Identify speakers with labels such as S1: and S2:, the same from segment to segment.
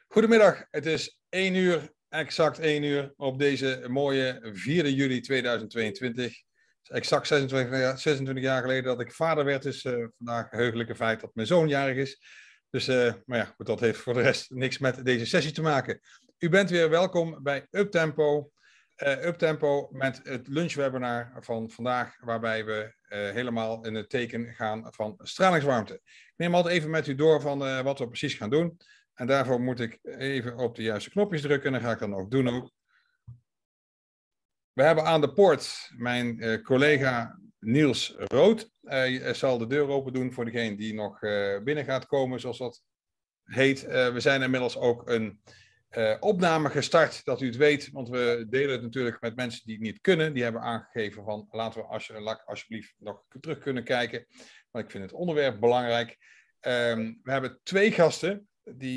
S1: Goedemiddag, het is 1 uur, exact 1 uur op deze mooie 4 juli 2022. Exact 26 jaar geleden dat ik vader werd, is vandaag een heugelijke feit dat mijn zoon jarig is. Dus, maar ja, dat heeft voor de rest niks met deze sessie te maken. U bent weer welkom bij Uptempo. Uptempo met het lunchwebinar van vandaag, waarbij we helemaal in het teken gaan van stralingswarmte. Ik neem altijd even met u door van wat we precies gaan doen. En daarvoor moet ik even op de juiste knopjes drukken. En dat ga ik dan ook doen ook. We hebben aan de poort mijn collega Niels Rood. Hij zal de deur open doen voor degene die nog binnen gaat komen, zoals dat heet. We zijn inmiddels ook een opname gestart, dat u het weet. Want we delen het natuurlijk met mensen die het niet kunnen. Die hebben aangegeven van laten we alsjeblieft nog terug kunnen kijken. Want ik vind het onderwerp belangrijk. We hebben 2 gasten.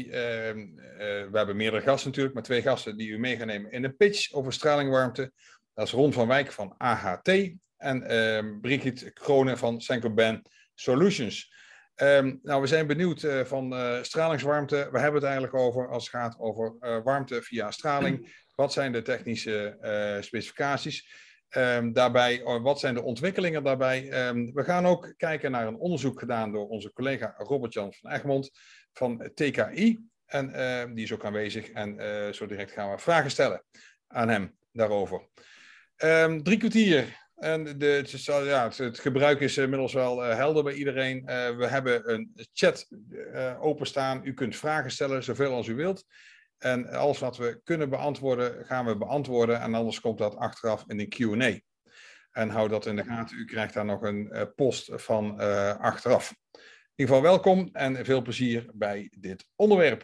S1: We hebben meerdere gasten natuurlijk, maar 2 gasten die u mee gaan nemen in een pitch over stralingwarmte. Dat is Ron van Wijk van AHT en Brigitte Kronen van Saint-Gobain Solutions. Nou, we zijn benieuwd van stralingswarmte. We hebben het eigenlijk over als het gaat over warmte via straling. Wat zijn de technische specificaties? Daarbij, wat zijn de ontwikkelingen daarbij? We gaan ook kijken naar een onderzoek gedaan door onze collega Robert-Jan van Egmond van TKI. En die is ook aanwezig en zo direct gaan we vragen stellen aan hem daarover. 3 kwartier. En het gebruik is inmiddels wel helder bij iedereen. We hebben een chat openstaan. U kunt vragen stellen, zoveel als u wilt. En alles wat we kunnen beantwoorden, gaan we beantwoorden. En anders komt dat achteraf in een Q&A. En hou dat in de gaten. U krijgt daar nog een post van achteraf. In ieder geval welkom en veel plezier bij dit onderwerp.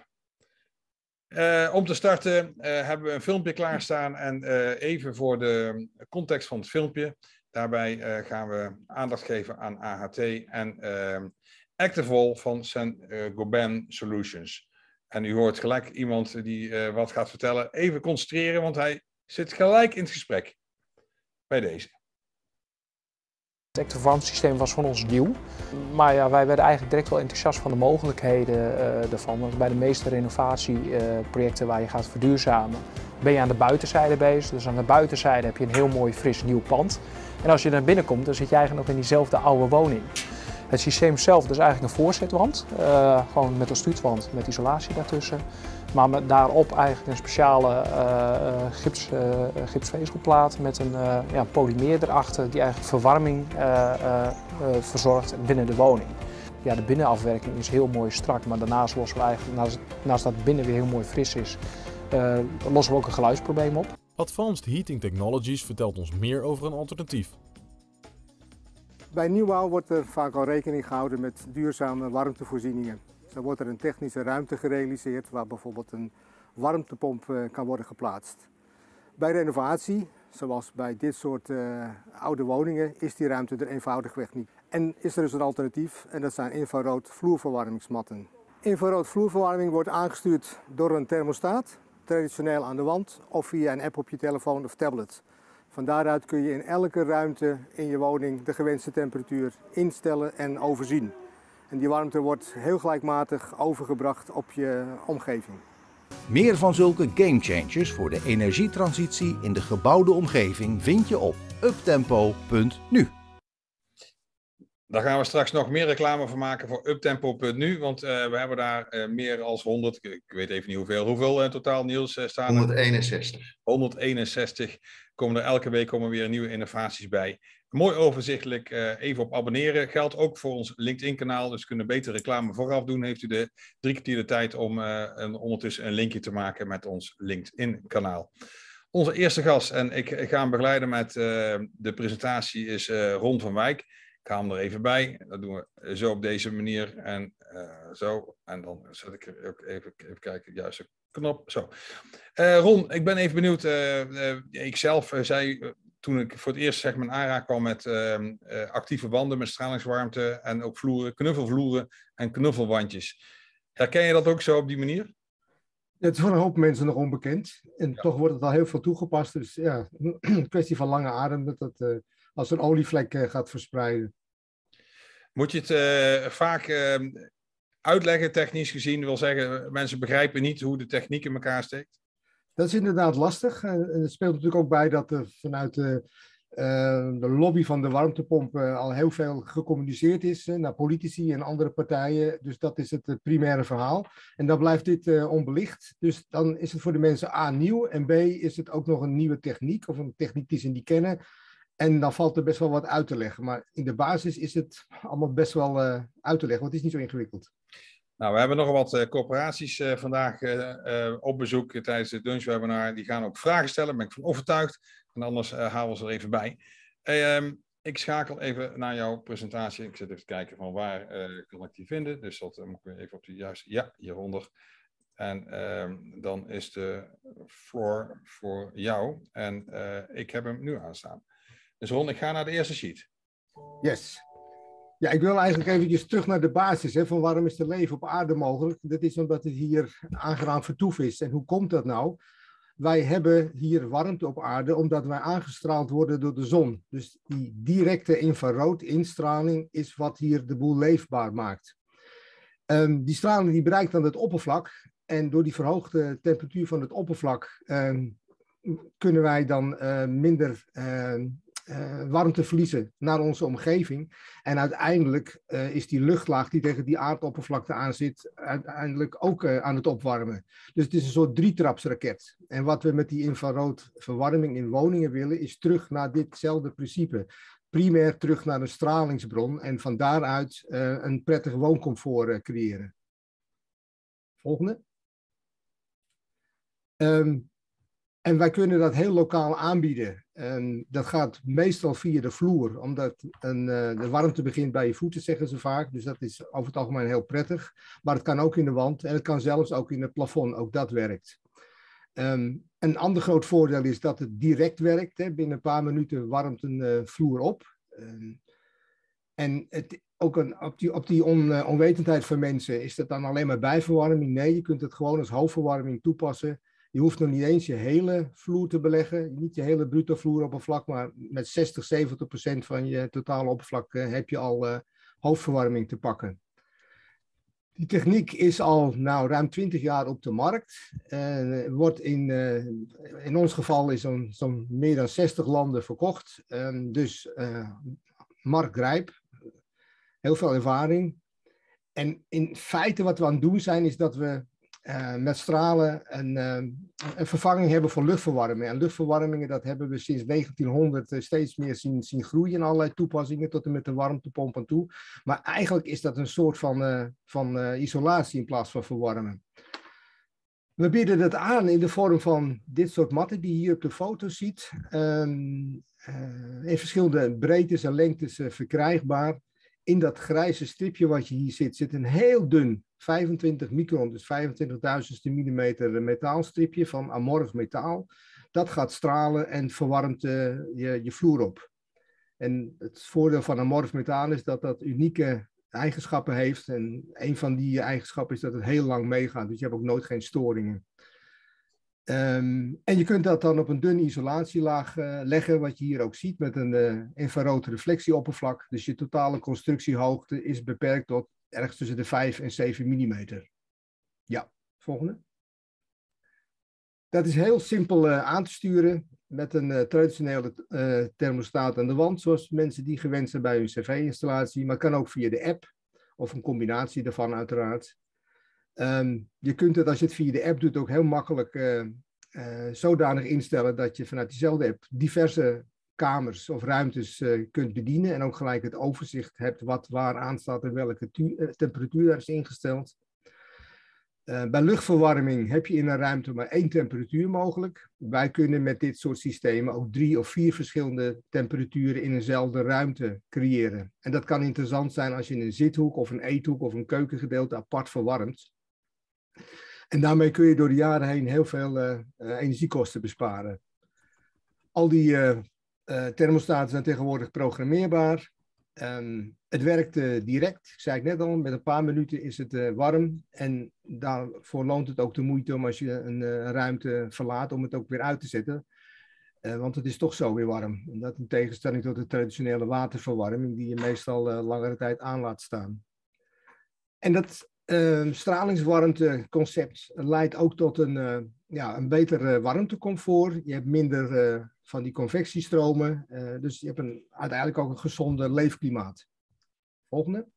S1: Om te starten hebben we een filmpje klaarstaan. En even voor de context van het filmpje. Daarbij gaan we aandacht geven aan AHT en Activol van Saint-Gobain Solutions. En u hoort gelijk iemand die wat gaat vertellen. Even concentreren, want hij zit gelijk in het gesprek. Bij deze.
S2: Het Active warmtesysteem was van ons nieuw. Maar ja, wij werden eigenlijk direct wel enthousiast van de mogelijkheden ervan. Want bij de meeste renovatieprojecten waar je gaat verduurzamen, ben je aan de buitenzijde bezig. Dus aan de buitenzijde heb je een heel mooi fris nieuw pand. En als je naar binnen komt, dan zit je eigenlijk nog in diezelfde oude woning. Het systeem zelf is eigenlijk een voorzetwand, gewoon met een stuutwand met isolatie daartussen. Maar met daarop eigenlijk een speciale gipsvezelplaat met een polymeer erachter die eigenlijk verwarming verzorgt binnen de woning. Ja, de binnenafwerking is heel mooi strak, maar daarnaast lossen we eigenlijk, naast dat het binnen weer heel mooi fris is, lossen we ook een geluidsprobleem op.
S3: Advanced Heating Technologies vertelt ons meer over een alternatief.
S4: Bij nieuwbouw wordt er vaak al rekening gehouden met duurzame warmtevoorzieningen. Dan wordt er een technische ruimte gerealiseerd waar bijvoorbeeld een warmtepomp kan worden geplaatst. Bij renovatie, zoals bij dit soort oude woningen, is die ruimte er eenvoudigweg niet. En is er dus een alternatief en dat zijn infrarood vloerverwarmingsmatten. Infrarood vloerverwarming wordt aangestuurd door een thermostaat, traditioneel aan de wand of via een app op je telefoon of tablet. Van daaruit kun je in elke ruimte in je woning de gewenste temperatuur instellen en overzien. En die warmte wordt heel gelijkmatig overgebracht op je omgeving.
S5: Meer van zulke gamechangers voor de energietransitie in de gebouwde omgeving vind je op uptempo.nu.
S1: Daar gaan we straks nog meer reclame voor maken voor uptempo.nu, want we hebben daar meer dan 100, ik weet even niet hoeveel in totaal, Niels, staan.
S6: 161.
S1: 161 komen er elke week weer nieuwe innovaties bij. Mooi overzichtelijk, even op abonneren. Geldt ook voor ons LinkedIn-kanaal, dus kunnen beter reclame vooraf doen. Heeft u de 3 kwartier de tijd om ondertussen een linkje te maken met ons LinkedIn-kanaal. Onze eerste gast, en ik ga hem begeleiden met de presentatie, is Ron van Wijk. Ik ga hem er even bij. Dat doen we zo op deze manier en zo. En dan zet ik er ook even kijken, de juiste knop. Zo. Ron, ik ben even benieuwd. Ik zelf zei toen ik voor het eerst zeg maar, aanraak kwam met actieve wanden met stralingswarmte en ook vloeren, knuffelvloeren en knuffelwandjes. Herken je dat ook zo op die manier?
S4: Het is voor een hoop mensen nog onbekend en toch wordt het al heel veel toegepast. Dus ja, een kwestie van lange adem dat als een olievlek gaat verspreiden.
S1: Moet je het vaak uitleggen technisch gezien? Dat wil zeggen, mensen begrijpen niet hoe de techniek in elkaar steekt?
S4: Dat is inderdaad lastig. En het speelt natuurlijk ook bij dat er vanuit de lobby van de warmtepomp al heel veel gecommuniceerd is naar politici en andere partijen. Dus dat is het primaire verhaal. En dan blijft dit onbelicht. Dus dan is het voor de mensen A, nieuw. En B, is het ook nog een nieuwe techniek of een techniek die ze niet kennen. En dan valt er best wel wat uit te leggen. Maar in de basis is het allemaal best wel uit te leggen, want het is niet zo ingewikkeld.
S1: Nou, we hebben nog wat corporaties vandaag op bezoek tijdens het lunchwebinar. Die gaan ook vragen stellen, daar ben ik van overtuigd. En anders halen we ze er even bij. Ik schakel even naar jouw presentatie. Ik zit even te kijken van waar kan ik die vinden. Dus dat moet ik even op de juiste... Ja, hieronder. En dan is de floor voor jou. En ik heb hem nu aanstaan. Dus Ron, ik ga naar de eerste sheet.
S4: Yes. Ja, ik wil eigenlijk eventjes terug naar de basis. Hè, van waarom is er leven op aarde mogelijk? Dat is omdat het hier aangenaam vertoef is. En hoe komt dat nou? Wij hebben hier warmte op aarde omdat wij aangestraald worden door de zon. Dus die directe infrarood-instraling is wat hier de boel leefbaar maakt. Die straling die bereikt dan het oppervlak. En door die verhoogde temperatuur van het oppervlak kunnen wij dan minder warmte verliezen naar onze omgeving. En uiteindelijk is die luchtlaag die tegen die aardoppervlakte aan zit, uiteindelijk ook aan het opwarmen. Dus het is een soort drietrapsraket. En wat we met die infraroodverwarming in woningen willen, is terug naar ditzelfde principe. Primair terug naar een stralingsbron en van daaruit een prettig wooncomfort creëren. Volgende. En wij kunnen dat heel lokaal aanbieden. Dat gaat meestal via de vloer, omdat de warmte begint bij je voeten, zeggen ze vaak. Dus dat is over het algemeen heel prettig. Maar het kan ook in de wand en het kan zelfs ook in het plafond. Ook dat werkt. Een ander groot voordeel is dat het direct werkt. Hè. Binnen een paar minuten warmt een vloer op. En op die onwetendheid van mensen, is dat dan alleen maar bijverwarming? Nee, je kunt het gewoon als hoofdverwarming toepassen. Je hoeft nog niet eens je hele vloer te beleggen, niet je hele bruto vloeroppervlak, maar met 60-70% van je totale oppervlak heb je al hoofdverwarming te pakken. Die techniek is al ruim 20 jaar op de markt. Wordt in ons geval is zo'n meer dan 60 landen verkocht. Dus marktrijp, heel veel ervaring. En in feite wat we aan het doen zijn, is dat we met stralen een vervanging hebben voor luchtverwarming. En luchtverwarmingen, dat hebben we sinds 1900 steeds meer zien groeien in allerlei toepassingen, tot en met de warmtepomp aan toe. Maar eigenlijk is dat een soort van isolatie in plaats van verwarmen. We bieden dat aan in de vorm van dit soort matten die je hier op de foto ziet. In verschillende breedtes en lengtes verkrijgbaar. In dat grijze stripje wat je hier ziet, zit een heel dun 25 micron, dus 25.000ste millimeter metaalstripje van amorf metaal. Dat gaat stralen en verwarmt je vloer op. En het voordeel van amorf metaal is dat dat unieke eigenschappen heeft. En een van die eigenschappen is dat het heel lang meegaat, dus je hebt ook nooit geen storingen. En je kunt dat dan op een dunne isolatielaag leggen, wat je hier ook ziet, met een infrarood reflectieoppervlak. Dus je totale constructiehoogte is beperkt tot ergens tussen de 5 en 7 millimeter. Ja, volgende. Dat is heel simpel aan te sturen met een traditionele thermostaat aan de wand, zoals mensen die gewend zijn bij hun cv-installatie. Maar kan ook via de app of een combinatie daarvan uiteraard. Je kunt het, als je het via de app doet, ook heel makkelijk zodanig instellen dat je vanuit diezelfde app diverse kamers of ruimtes kunt bedienen en ook gelijk het overzicht hebt wat waar aanstaat en welke temperatuur er is ingesteld. Bij luchtverwarming heb je in een ruimte maar 1 temperatuur mogelijk. Wij kunnen met dit soort systemen ook 3 of 4 verschillende temperaturen in eenzelfde ruimte creëren. En dat kan interessant zijn als je een zithoek of een eethoek of een keukengedeelte apart verwarmt. En daarmee kun je door de jaren heen heel veel energiekosten besparen. Al die thermostaten zijn tegenwoordig programmeerbaar. Het werkt direct, ik zei het net al, met een paar minuten is het warm. En daarvoor loont het ook de moeite om als je een ruimte verlaat om het ook weer uit te zetten. Want het is toch zo weer warm. En dat in tegenstelling tot de traditionele waterverwarming die je meestal langere tijd aan laat staan. En dat Stralingswarmteconcept leidt ook tot een beter warmtecomfort. Je hebt minder van die convectiestromen. Dus je hebt uiteindelijk ook een gezonder leefklimaat. Volgende.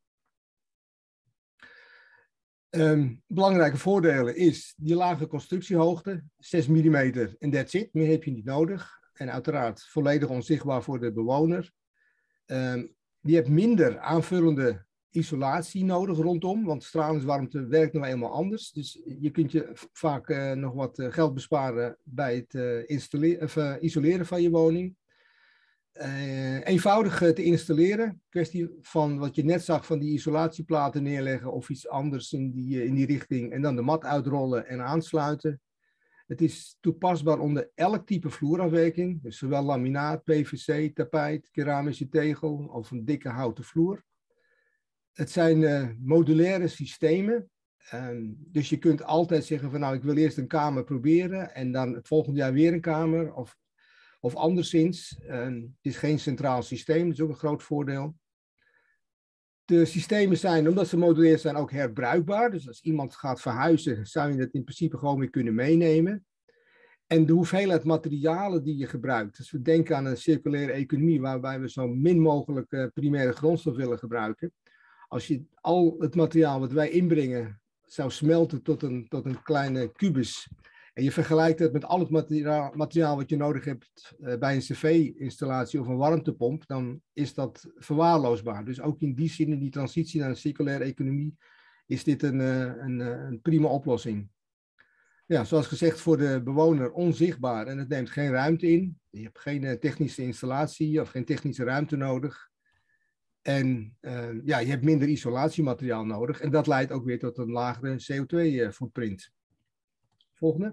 S4: Belangrijke voordelen is die lage constructiehoogte, 6 mm en that's it. Meer heb je niet nodig. En uiteraard volledig onzichtbaar voor de bewoner. Je hebt minder aanvullende isolatie nodig rondom, want stralingswarmte werkt nou eenmaal anders. Dus je kunt je vaak nog wat geld besparen bij het isoleren van je woning. Eenvoudig te installeren. Kwestie van wat je net zag van die isolatieplaten neerleggen of iets anders in die richting en dan de mat uitrollen en aansluiten. Het is toepasbaar onder elk type vloerafwerking, dus zowel laminaat, PVC, tapijt, keramische tegel of een dikke houten vloer. Het zijn modulaire systemen, dus je kunt altijd zeggen van nou ik wil eerst een kamer proberen en dan het volgende jaar weer een kamer of anderszins. Het is geen centraal systeem, dat is ook een groot voordeel. De systemen zijn, omdat ze modulair zijn, ook herbruikbaar. Dus als iemand gaat verhuizen, zou je dat in principe gewoon weer kunnen meenemen. En de hoeveelheid materialen die je gebruikt. Dus we denken aan een circulaire economie, waarbij we zo min mogelijk primaire grondstof willen gebruiken. Als je al het materiaal wat wij inbrengen zou smelten tot een kleine kubus. En je vergelijkt het met al het materiaal wat je nodig hebt bij een cv-installatie of een warmtepomp, dan is dat verwaarloosbaar. Dus ook in die zin, in die transitie naar een circulaire economie, is dit een prima oplossing. Ja, zoals gezegd, voor de bewoner onzichtbaar en het neemt geen ruimte in. Je hebt geen technische installatie of geen technische ruimte nodig. En je hebt minder isolatiemateriaal nodig en dat leidt ook weer tot een lagere CO2-footprint. Volgende.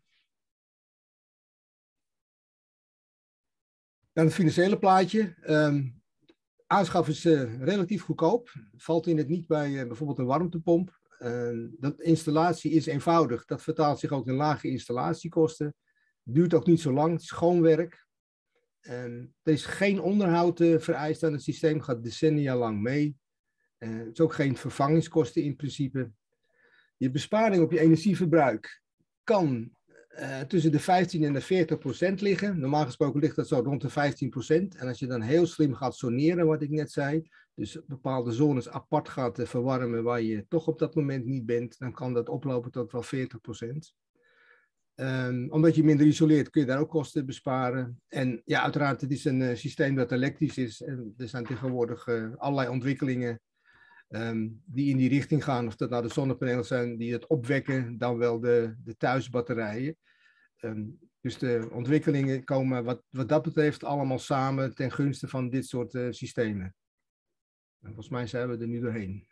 S4: Dan het financiële plaatje. Aanschaf is relatief goedkoop. Valt in het niet bij bijvoorbeeld een warmtepomp. De installatie is eenvoudig. Dat vertaalt zich ook in lage installatiekosten. Duurt ook niet zo lang. Het is schoon werk. Er is geen onderhoud vereist aan het systeem. Gaat decennia lang mee. Er is ook geen vervangingskosten in principe. Je besparing op je energieverbruik kan tussen de 15 en de 40% liggen. Normaal gesproken ligt dat zo rond de 15%. En als je dan heel slim gaat soneren, wat ik net zei, dus bepaalde zones apart gaat verwarmen waar je toch op dat moment niet bent, dan kan dat oplopen tot wel 40%. Omdat je minder isoleert, kun je daar ook kosten besparen. En ja, uiteraard, het is een systeem dat elektrisch is. En er zijn tegenwoordig allerlei ontwikkelingen die in die richting gaan, of dat nou de zonnepanelen zijn die het opwekken, dan wel de thuisbatterijen. Dus de ontwikkelingen komen wat dat betreft allemaal samen ten gunste van dit soort systemen. En volgens mij zijn we er nu doorheen.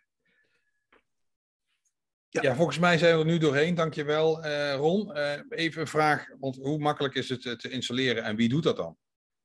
S1: Ja, volgens mij zijn we er nu doorheen. Dankjewel, Ron. Even een vraag, want hoe makkelijk is het te installeren en wie doet dat dan?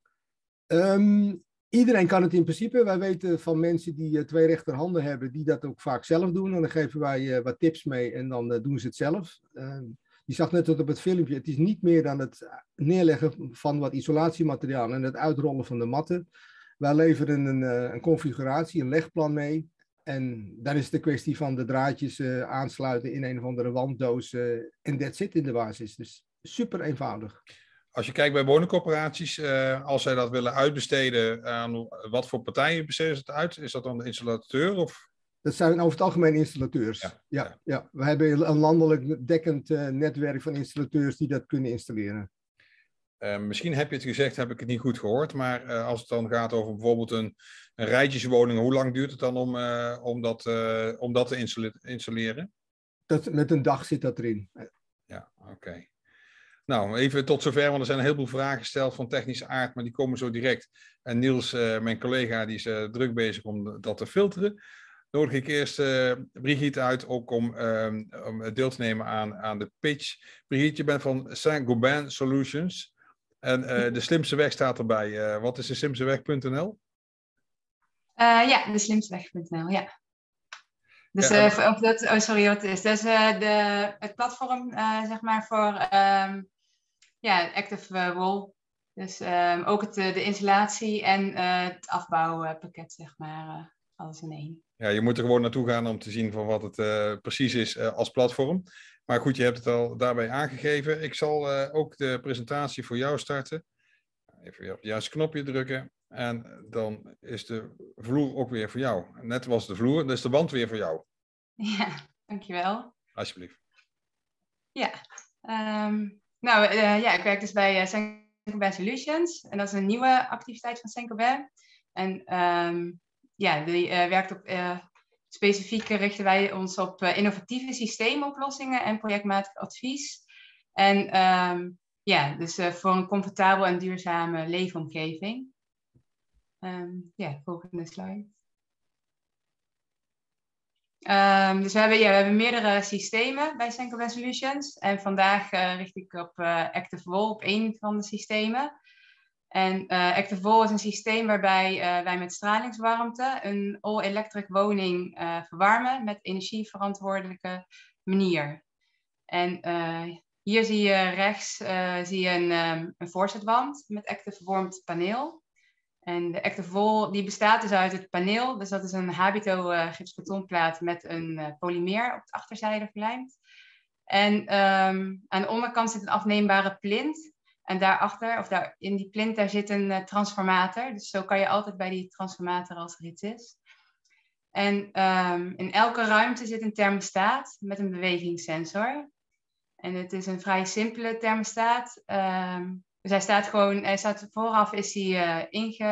S4: Iedereen kan het in principe. Wij weten van mensen die 2 rechterhanden hebben, die dat ook vaak zelf doen. En dan geven wij wat tips mee en dan doen ze het zelf. Je zag net op het filmpje, het is niet meer dan het neerleggen van wat isolatiemateriaal en het uitrollen van de matten. Wij leveren een configuratie, een legplan mee. En dan is het de kwestie van de draadjes aansluiten in een of andere wanddoos. En that's it in de basis. Dus super eenvoudig.
S1: Als je kijkt bij woningcorporaties, als zij dat willen uitbesteden, aan wat voor partijen besteden ze het uit? Is dat dan de installateur? Of?
S4: Dat zijn over het algemeen installateurs. Ja. We hebben een landelijk dekkend netwerk van installateurs die dat kunnen installeren.
S1: Misschien heb je het gezegd, heb ik het niet goed gehoord. Maar als het dan gaat over bijvoorbeeld een rijtjeswoning, hoe lang duurt het dan om dat te installeren?
S4: Met een dag zit dat erin.
S1: Ja, oké. Nou, even tot zover, want er zijn een heleboel vragen gesteld van technische aard, maar die komen zo direct. En Niels, mijn collega, die is druk bezig om dat te filteren. Nodig ik eerst Brigitte uit ook om deel te nemen aan de pitch. Brigitte, je bent van Saint-Gobain Solutions. En de slimste weg staat erbij. Wat is de slimsteweg.nl?
S6: Ja, de slimsteweg.nl, ja. Dus wat is? Dus het platform, zeg maar, voor Active Wall. Dus ook de installatie en het afbouwpakket, zeg maar, alles in één.
S1: Ja, je moet er gewoon naartoe gaan om te zien van wat het precies is als platform. Maar goed, je hebt het al daarbij aangegeven. Ik zal ook de presentatie voor jou starten. Even weer op het juiste knopje drukken. En dan is de vloer ook weer voor jou. Net was de vloer, dan is de wand weer voor jou.
S6: Ja, dankjewel.
S1: Alsjeblieft.
S6: Ja, ik werk dus bij Saint-Gobain Solutions. En dat is een nieuwe activiteit van Saint-Gobain. En die werkt op... Specifiek richten wij ons op innovatieve systeemoplossingen en projectmatig advies. En dus voor een comfortabel en duurzame leefomgeving. Volgende slide. Dus we hebben meerdere systemen bij Saint-Gobain Solutions. En vandaag richt ik op Active Wall, op één van de systemen. En Active Wall is een systeem waarbij wij met stralingswarmte een all-electric woning verwarmen met energieverantwoordelijke manier. En hier zie je rechts een voorzetwand met Active Warmth paneel. En de Active Wall die bestaat dus uit het paneel. Dus dat is een Habito gipsbetonplaat met een polymeer op de achterzijde gelijmd. En aan de onderkant zit een afneembare plint. En daarachter, in die plint, daar zit een transformator. Dus zo kan je altijd bij die transformator als er iets is. En in elke ruimte zit een thermostaat met een bewegingssensor. En het is een vrij simpele thermostaat. Dus hij staat vooraf is hij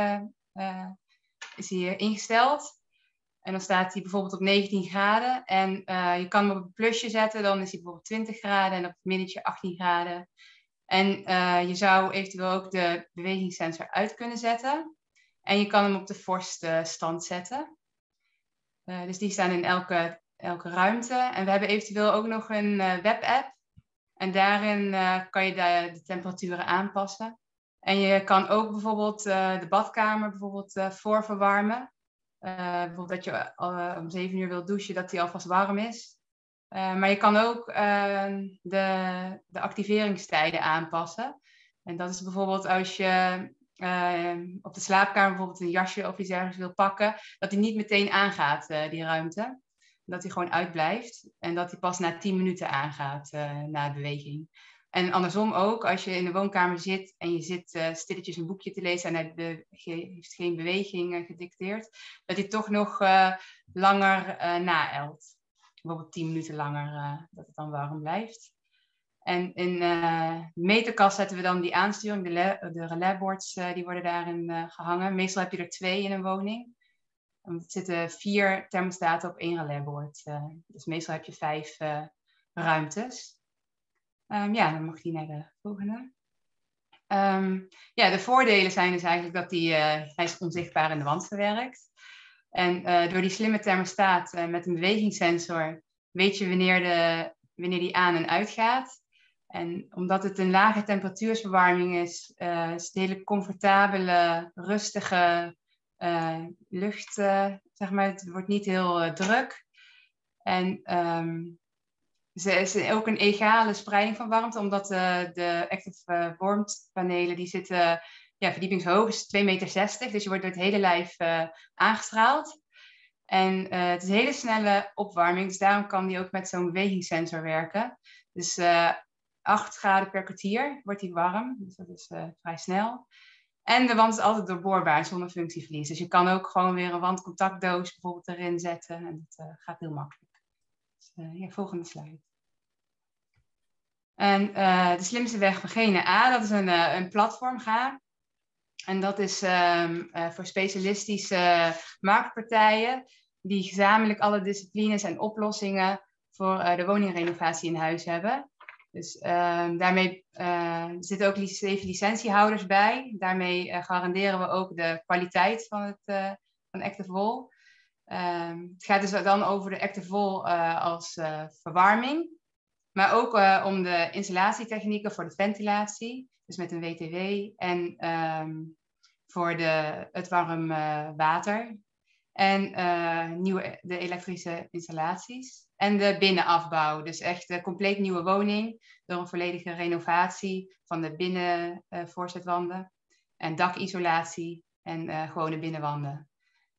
S6: ingesteld. En dan staat hij bijvoorbeeld op 19 graden. En je kan hem op een plusje zetten, dan is hij bijvoorbeeld 20 graden. En op het minnetje 18 graden. En je zou eventueel ook de bewegingssensor uit kunnen zetten. En je kan hem op de vorste stand zetten. Dus die staan in elke ruimte. En we hebben eventueel ook nog een webapp. En daarin kan je de temperaturen aanpassen. En je kan ook bijvoorbeeld de badkamer voorverwarmen. Bijvoorbeeld dat je om 7 uur wilt douchen, dat die alvast warm is. Maar je kan ook de activeringstijden aanpassen. En dat is bijvoorbeeld als je op de slaapkamer bijvoorbeeld een jasje of iets ergens wil pakken, dat die niet meteen aangaat, die ruimte. Dat die gewoon uitblijft en dat die pas na 10 minuten aangaat na de beweging. En andersom ook, als je in de woonkamer zit en je zit stilletjes een boekje te lezen en hij heeft geen beweging gedicteerd, dat hij toch nog langer naelt. Bijvoorbeeld 10 minuten langer, dat het dan warm blijft. En in de meterkast zetten we dan die aansturing, de relaisboards, die worden daarin gehangen. Meestal heb je er 2 in een woning. Er zitten 4 thermostaten op 1 relaisboard. Dus meestal heb je 5 ruimtes. Dan mag die naar de volgende. De voordelen zijn dus eigenlijk dat hij is onzichtbaar in de wand verwerkt. En door die slimme thermostaat met een bewegingssensor weet je wanneer die aan en uit gaat. En omdat het een lage temperatuursverwarming is het hele comfortabele, rustige lucht, zeg maar. Het wordt niet heel druk. En er is ook een egale spreiding van warmte, omdat de Active Warmth panelen die zitten verdiepingshoog, is 2,60 meter. Dus je wordt door het hele lijf aangestraald. En het is een hele snelle opwarming, dus daarom kan die ook met zo'n bewegingssensor werken. Dus 8 graden per kwartier wordt die warm, dus dat is vrij snel. En de wand is altijd doorboorbaar zonder functieverlies. Dus je kan ook gewoon weer een wandcontactdoos bijvoorbeeld erin zetten. En dat gaat heel makkelijk. Dus, volgende slide. En de slimste weg van GNA, dat is een platform Ga. En dat is voor specialistische marktpartijen die gezamenlijk alle disciplines en oplossingen voor de woningrenovatie in huis hebben. Dus daarmee zitten ook 7 licentiehouders bij. Daarmee garanderen we ook de kwaliteit van Active Wall. Het gaat dus dan over de Active Wall als verwarming. Maar ook om de installatietechnieken voor de ventilatie. Dus met een WTW. En voor het warm water. En de elektrische installaties. En de binnenafbouw. Dus echt een compleet nieuwe woning. Door een volledige renovatie van de binnenvoorzetwanden. En dakisolatie. En gewone binnenwanden.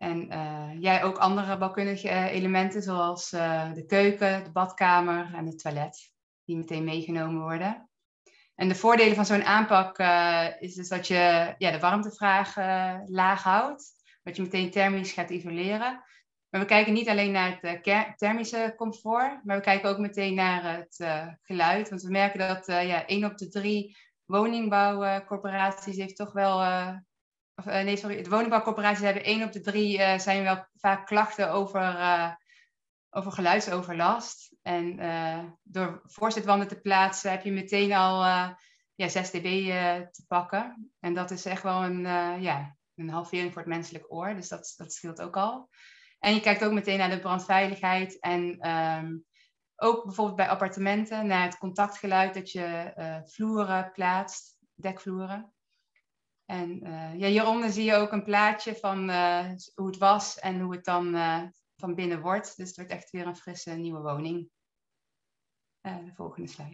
S6: En ook andere bouwkundige elementen zoals de keuken, de badkamer en het toilet, die meteen meegenomen worden. En de voordelen van zo'n aanpak is dus dat je de warmtevraag laag houdt, dat je meteen thermisch gaat isoleren. Maar we kijken niet alleen naar het thermische comfort, maar we kijken ook meteen naar het geluid. Want we merken dat 1 op de 3 woningbouwcorporaties heeft toch wel... de woningbouwcorporaties hebben 1 op de 3 zijn wel vaak klachten over geluidsoverlast. En door voorzitwanden te plaatsen heb je meteen al 6 dB te pakken. En dat is echt wel een halvering voor het menselijk oor. Dus dat scheelt ook al. En je kijkt ook meteen naar de brandveiligheid. En ook bijvoorbeeld bij appartementen naar het contactgeluid dat je vloeren plaatst, dekvloeren. En hieronder zie je ook een plaatje van hoe het was en hoe het dan van binnen wordt. Dus het wordt echt weer een frisse nieuwe woning. De volgende slide.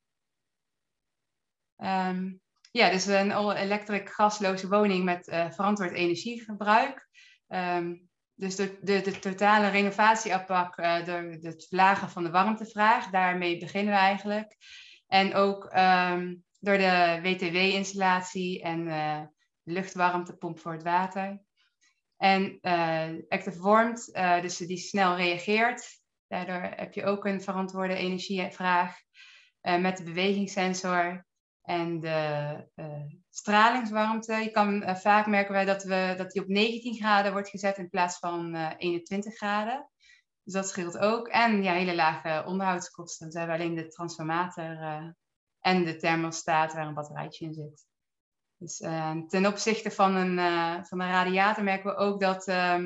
S6: Dus een all-electric gasloze woning met verantwoord energieverbruik. Dus de totale renovatieaanpak, het verlagen van de warmtevraag, daarmee beginnen we eigenlijk. En ook door de WTW-installatie en de luchtwarmtepomp voor het water. En Active Warmth, dus die snel reageert. Daardoor heb je ook een verantwoorde energievraag met de bewegingssensor en de stralingswarmte. Je kan vaak merken wij dat die op 19 graden wordt gezet in plaats van 21 graden. Dus dat scheelt ook. En hele lage onderhoudskosten. Dus we hebben alleen de transformator en de thermostaat waar een batterijtje in zit. Dus ten opzichte van een radiator merken we ook dat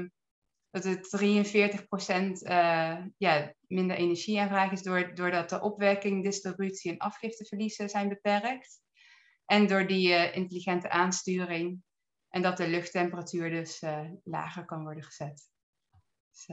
S6: het 43% minder energieaanvraag is doordat de opwekking, distributie en afgifteverliezen zijn beperkt. En door die intelligente aansturing. En dat de luchttemperatuur dus lager kan worden gezet. Dus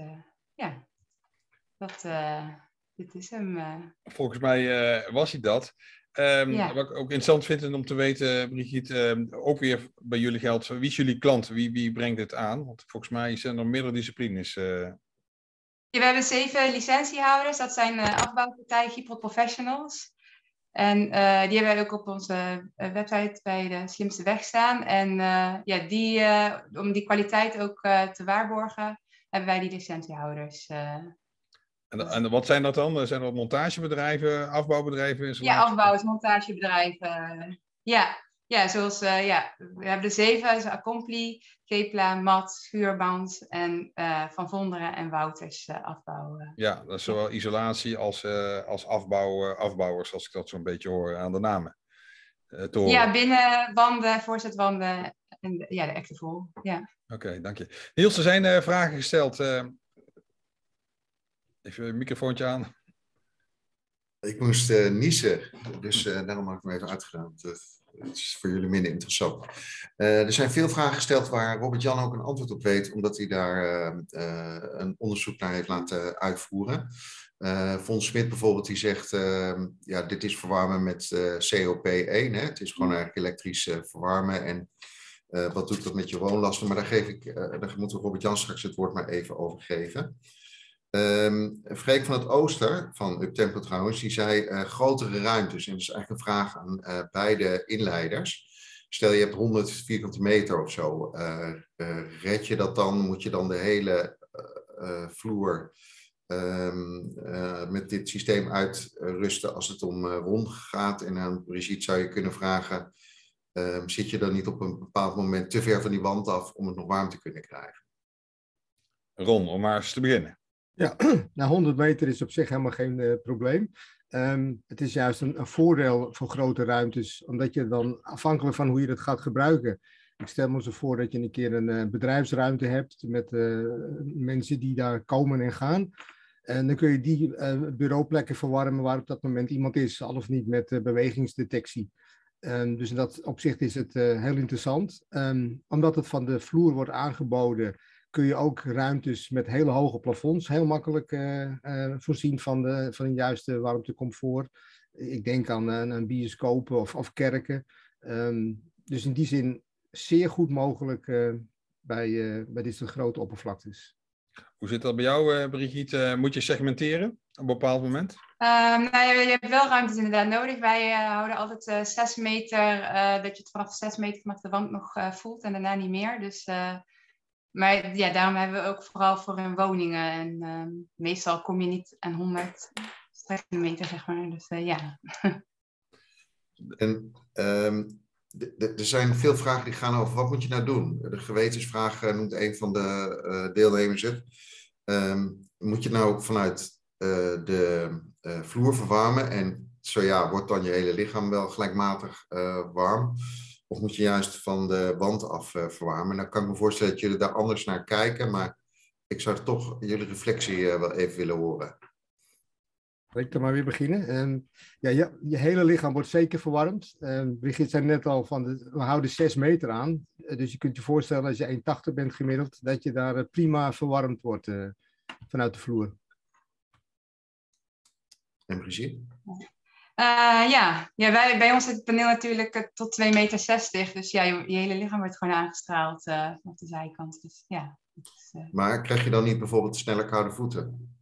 S6: dit is hem.
S1: Volgens mij was hij dat. Wat ik ook interessant vind om te weten, Brigitte, ook weer bij jullie geldt, wie is jullie klant? Wie brengt dit aan? Want volgens mij zijn er meerdere disciplines.
S6: We hebben 7 licentiehouders. Dat zijn afbouwpartijen, Gyproc Professionals. En die hebben wij ook op onze website bij de Slimste Weg staan. En om die kwaliteit ook te waarborgen, hebben wij die licentiehouders.
S1: En wat zijn dat dan? Zijn dat montagebedrijven, afbouwbedrijven?
S6: Ja, afbouwers, montagebedrijven. Zoals we hebben de 7, dus Accompli, Kepla, Mat, Schuurband en Van Vonderen en Wouters afbouwen.
S1: Ja, dat is zowel isolatie als afbouwers, als ik dat zo'n beetje hoor aan de namen.
S6: Binnenwanden, voorzetwanden en de Active Wall. Ja.
S1: Oké, dank je. Niels, er zijn vragen gesteld. Even een microfoontje aan.
S7: Ik moest niezen, dus daarom heb ik hem even uitgedaan. Het is voor jullie minder interessant. Er zijn veel vragen gesteld waar Robert-Jan ook een antwoord op weet, omdat hij daar een onderzoek naar heeft laten uitvoeren. Fons Smit bijvoorbeeld, die zegt, dit is verwarmen met COP1. Hè? Het is gewoon eigenlijk elektrisch verwarmen. En wat doet dat met je woonlasten? Maar daar moeten we Robert-Jan straks het woord maar even over geven. Freek van het Ooster, van Uptempo trouwens, die zei grotere ruimtes. En dat is eigenlijk een vraag aan beide inleiders. Stel je hebt 100 vierkante meter of zo. Red je dat dan? Moet je dan de hele vloer met dit systeem uitrusten als het om rond gaat? En aan Brigitte zou je kunnen vragen, zit je dan niet op een bepaald moment te ver van die wand af om het nog warm te kunnen krijgen?
S1: Ron, om maar eens te beginnen.
S4: Ja, 100 meter is op zich helemaal geen probleem. Het is juist een voordeel voor grote ruimtes, omdat je dan afhankelijk van hoe je dat gaat gebruiken. Ik stel me zo voor dat je een keer een bedrijfsruimte hebt met mensen die daar komen en gaan. En dan kun je die bureauplekken verwarmen waar op dat moment iemand is, al of niet met bewegingsdetectie. Dus in dat opzicht is het heel interessant. Omdat het van de vloer wordt aangeboden, kun je ook ruimtes met hele hoge plafonds heel makkelijk voorzien van een juiste warmtecomfort. Ik denk aan bioscopen of kerken. Dus in die zin zeer goed mogelijk bij dit soort grote oppervlaktes.
S1: Hoe zit dat bij jou, Brigitte? Moet je segmenteren op een bepaald moment?
S6: Je hebt wel ruimtes inderdaad nodig. Wij houden altijd 6 meter, dat je het vanaf 6 meter vanaf de wand nog voelt en daarna niet meer. Dus, maar ja, daarom hebben we ook vooral voor in woningen. En meestal kom je niet aan 100 meter, zeg maar. Dus ja.
S7: En er zijn veel vragen die gaan over wat moet je nou doen? De gewetensvraag noemt een van de deelnemers het. Moet je nou vanuit de vloer verwarmen en zo ja, wordt dan je hele lichaam wel gelijkmatig warm? Of moet je juist van de wand af verwarmen? Dan kan ik me voorstellen dat jullie daar anders naar kijken, maar ik zou toch jullie reflectie wel even willen horen.
S4: Zal ik dan maar weer beginnen? Je hele lichaam wordt zeker verwarmd. Brigitte zei net al, we houden 6 meter aan. Dus je kunt je voorstellen als je 1,80 bent gemiddeld, dat je daar prima verwarmd wordt vanuit de vloer.
S7: En Brigitte?
S6: Bij ons zit het paneel natuurlijk tot 2,60 meter. Dus ja, je hele lichaam wordt gewoon aangestraald op de zijkant. Dus, ja,
S7: Maar krijg je dan niet bijvoorbeeld sneller koude voeten?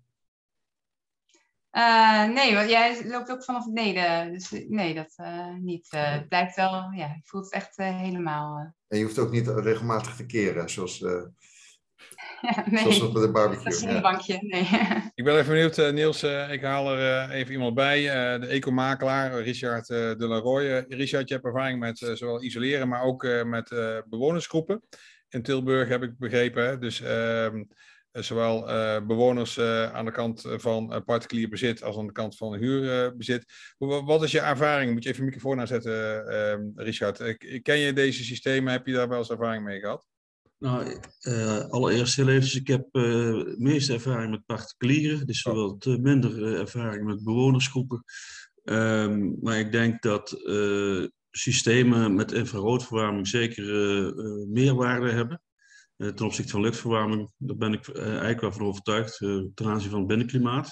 S6: Nee, want jij loopt ook vanaf beneden. Dus nee, dat niet. Het blijft wel, ja, je voelt het echt helemaal.
S7: En je hoeft ook niet regelmatig te keren, zoals
S6: nee,
S7: zoals op de barbecue.
S6: Dat is een bankje, nee.
S1: Ik ben even benieuwd, Niels, ik haal er even iemand bij. De ecomakelaar, Richard de La Roy. Richard, je hebt ervaring met zowel isoleren, maar ook met bewonersgroepen. In Tilburg heb ik begrepen, hè? Dus zowel bewoners aan de kant van particulier bezit als aan de kant van huurbezit. Wat is je ervaring? Moet je even een microfoon aanzetten, Richard. Ken je deze systemen? Heb je daar wel eens ervaring mee gehad?
S8: Nou, allereerst heel even, ik heb de meeste ervaring met particulieren, dus wat minder ervaring met bewonersgroepen. Maar ik denk dat systemen met infraroodverwarming zeker meerwaarde hebben. Ten opzichte van luchtverwarming, daar ben ik eigenlijk wel van overtuigd ten aanzien van het binnenklimaat.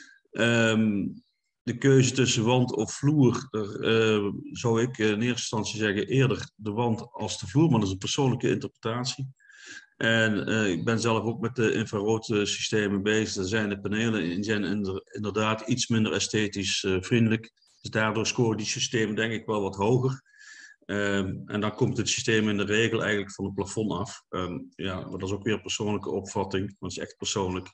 S8: De keuze tussen wand of vloer, zou ik in eerste instantie zeggen eerder de wand als de vloer, maar dat is een persoonlijke interpretatie. En ik ben zelf ook met de infraroodsystemen bezig. Daar zijn de panelen zijn inderdaad iets minder esthetisch vriendelijk. Dus daardoor scoren die systemen denk ik wel wat hoger. En dan komt het systeem in de regel eigenlijk van het plafond af. Ja, maar dat is ook weer een persoonlijke opvatting, dat is echt persoonlijk.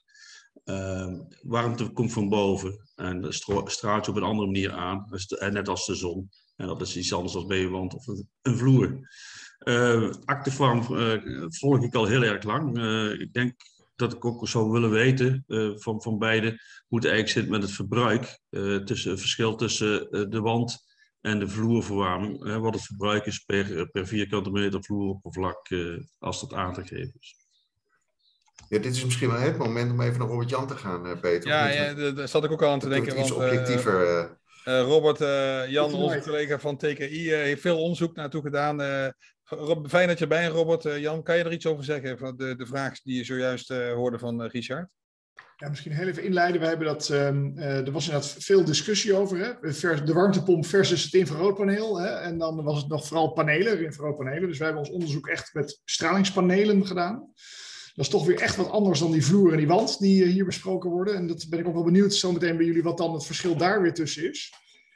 S8: Warmte komt van boven en straalt je op een andere manier aan, net als de zon. En dat is iets anders dan bij je wand of een vloer. Activewarm volg ik al heel erg lang. Ik denk dat ik ook zou willen weten van beide hoe het eigenlijk zit met het verbruik. Het verschil tussen de wand en de vloerverwarming. Wat het verbruik is per vierkante meter vloeroppervlak als dat aan te geven is.
S7: Ja, dit is misschien wel het moment om even naar Robert-Jan te gaan, Peter.
S1: Ja, daar zat ik ook aan te denken.
S7: Iets objectiever.
S1: Robert-Jan, onze collega van TKI, heeft veel onderzoek naartoe gedaan. Fijn dat je erbij bent, Robert-Jan. Kan je er iets over zeggen van de vraag die je zojuist hoorde van Richard?
S9: Ja, misschien heel even inleiden. We hebben er was inderdaad veel discussie over. Hè? De warmtepomp versus het infraroodpaneel. Hè? En dan was het nog vooral panelen, infraroodpanelen. Dus wij hebben ons onderzoek echt met stralingspanelen gedaan. Dat is toch weer echt wat anders dan die vloer en die wand die hier besproken worden. En dat ben ik ook wel benieuwd zometeen bij jullie wat dan het verschil daar weer tussen is.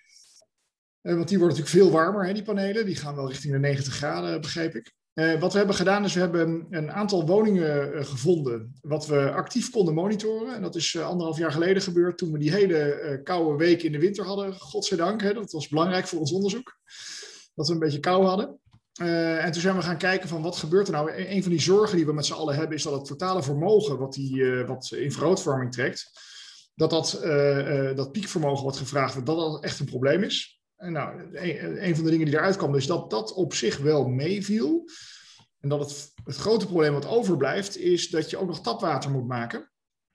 S9: Want die worden natuurlijk veel warmer, hè, die panelen. Die gaan wel richting de 90 graden, begreep ik. Wat we hebben gedaan is, we hebben een aantal woningen gevonden wat we actief konden monitoren. En dat is 1,5 jaar geleden gebeurd toen we die hele koude week in de winter hadden. Godzijdank, hè, dat was belangrijk voor ons onderzoek. Dat we een beetje kou hadden. En toen zijn we gaan kijken van wat gebeurt er nou. Een van die zorgen die we met z'n allen hebben is dat het totale vermogen wat infraroodverwarming trekt, dat piekvermogen wat gevraagd wordt, dat echt een probleem is. En nou, een van de dingen die eruit kwam is dat op zich wel meeviel. En dat het grote probleem wat overblijft is dat je ook nog tapwater moet maken.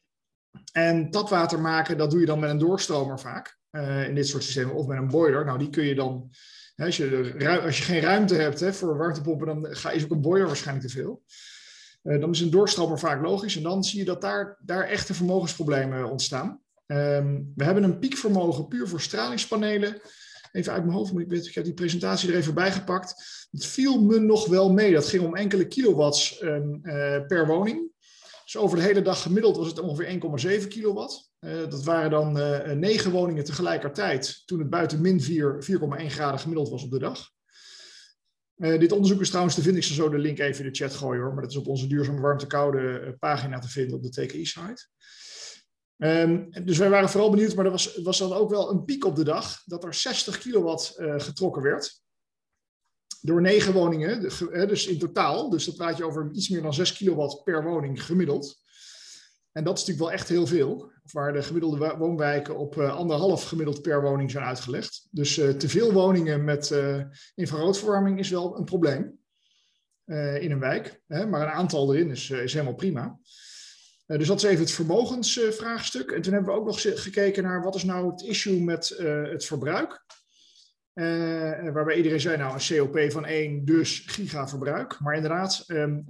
S9: En tapwater maken, dat doe je dan met een doorstromer vaak. In dit soort systemen of met een boiler. Nou, die kun je dan, als je geen ruimte hebt voor warmtepompen, dan is ook een boiler waarschijnlijk te veel. Dan is een doorstromer vaak logisch. En dan zie je dat daar echte vermogensproblemen ontstaan. We hebben een piekvermogen puur voor stralingspanelen Even uit mijn hoofd, maar ik heb die presentatie er even bij gepakt. Het viel me nog wel mee. Dat ging om enkele kilowatts per woning. Dus over de hele dag gemiddeld was het ongeveer 1,7 kilowatt. Dat waren dan 9 woningen tegelijkertijd, toen het buiten min 4,1 graden gemiddeld was op de dag. Dit onderzoek is trouwens te vinden, ik zal zo de link even in de chat gooien hoor, maar dat is op onze duurzame warmte-koude pagina te vinden op de TKI-site. Dus wij waren vooral benieuwd, maar er was dan ook wel een piek op de dag, dat er 60 kilowatt getrokken werd. Door 9 woningen, dus in totaal. Dus dan praat je over iets meer dan 6 kilowatt per woning gemiddeld. En dat is natuurlijk wel echt heel veel. Waar de gemiddelde woonwijken op 1,5 gemiddeld per woning zijn uitgelegd. Dus te veel woningen met infraroodverwarming is wel een probleem in een wijk. Maar een aantal erin is helemaal prima. Dus dat is even het vermogensvraagstuk. En toen hebben we ook nog gekeken naar wat is nou het issue met het verbruik. Waarbij iedereen zei, nou een COP van 1, dus gigaverbruik. Maar inderdaad,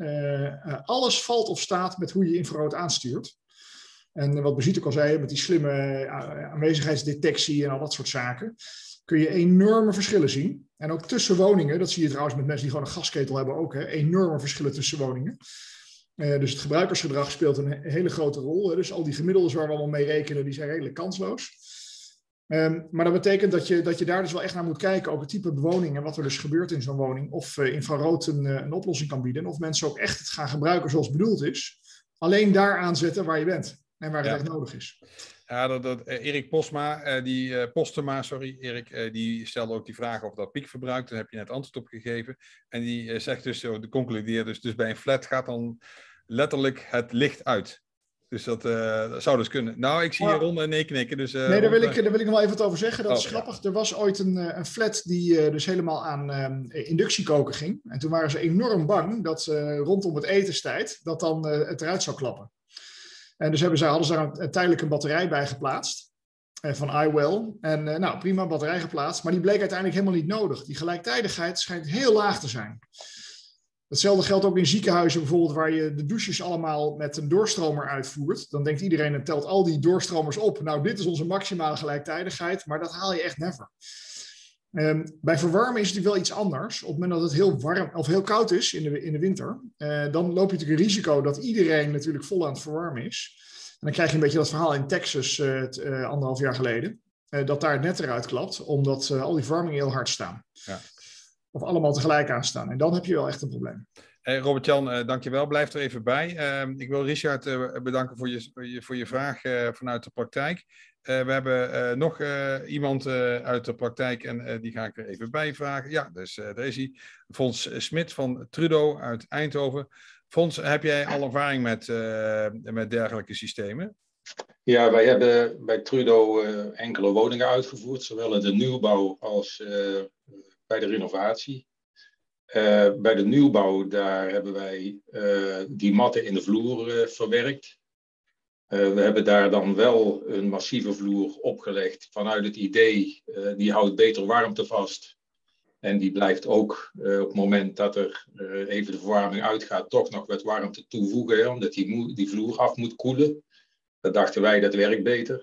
S9: alles valt of staat met hoe je infrarood aanstuurt. En wat Brigitte ook al zei, met die slimme aanwezigheidsdetectie en al dat soort zaken, kun je enorme verschillen zien. En ook tussen woningen, dat zie je trouwens met mensen die gewoon een gasketel hebben ook, enorme verschillen tussen woningen. Dus het gebruikersgedrag speelt een hele grote rol. Dus al die gemiddeldes waar we allemaal mee rekenen, die zijn redelijk kansloos. Maar dat betekent dat je daar dus wel echt naar moet kijken, ook het type bewoning en wat er dus gebeurt in zo'n woning. Of infrarood een oplossing kan bieden. En of mensen ook echt het gaan gebruiken zoals bedoeld is. Alleen daar aanzetten waar je bent en waar het echt nodig is.
S1: Ja, Erik Postema, die stelde ook die vraag over dat piekverbruik. Daar heb je net antwoord op gegeven. En die zegt dus, concludeert dus bij een flat gaat dan letterlijk het licht uit. Dus dat zou dus kunnen. Nou, ik zie hier Ron en nee knikken. Dus,
S9: nee, daar wil ik nog wel even wat over zeggen. Dat is grappig. Ja. Er was ooit een flat die dus helemaal aan inductiekoken ging. En toen waren ze enorm bang dat rondom het etenstijd dat dan het eruit zou klappen. En dus hadden ze daar tijdelijk een batterij bij geplaatst. Van iWell. En nou, prima, batterij geplaatst. Maar die bleek uiteindelijk helemaal niet nodig. Die gelijktijdigheid schijnt heel laag te zijn. Hetzelfde geldt ook in ziekenhuizen bijvoorbeeld, waar je de douches allemaal met een doorstromer uitvoert. Dan denkt iedereen en telt al die doorstromers op. Nou, dit is onze maximale gelijktijdigheid, maar dat haal je echt never. Bij verwarmen is het natuurlijk wel iets anders. Op het moment dat het heel warm of heel koud is in de winter, dan loop je natuurlijk een risico dat iedereen natuurlijk vol aan het verwarmen is. En dan krijg je een beetje dat verhaal in Texas 1,5 jaar geleden, dat daar het net eruit klapt, omdat al die verwarmingen heel hard staan. Ja. Of allemaal tegelijk aanstaan. En dan heb je wel echt een probleem.
S1: Robert-Jan, dankjewel. Blijf er even bij. Ik wil Richard bedanken voor je vraag vanuit de praktijk. We hebben nog iemand uit de praktijk en die ga ik er even bij vragen. Ja, dus daar is hij. Fons Smit van Trudeau uit Eindhoven. Fons, heb jij al ervaring met dergelijke systemen?
S10: Ja, wij hebben bij Trudeau enkele woningen uitgevoerd. Zowel in de nieuwbouw als bij de renovatie. Bij de nieuwbouw, daar hebben wij die matten in de vloer verwerkt. We hebben daar dan wel een massieve vloer opgelegd vanuit het idee, die houdt beter warmte vast. En die blijft ook op het moment dat er even de verwarming uitgaat, toch nog wat warmte toevoegen, hè, omdat die vloer af moet koelen. Dat dachten wij, dat werkt beter.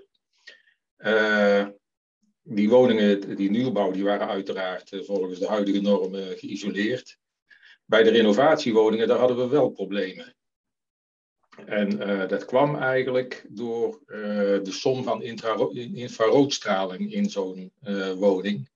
S10: Die woningen, die nieuwbouw, die waren uiteraard volgens de huidige normen geïsoleerd. Bij de renovatiewoningen, daar hadden we wel problemen. En dat kwam eigenlijk door de som van infraroodstraling in zo'n woning.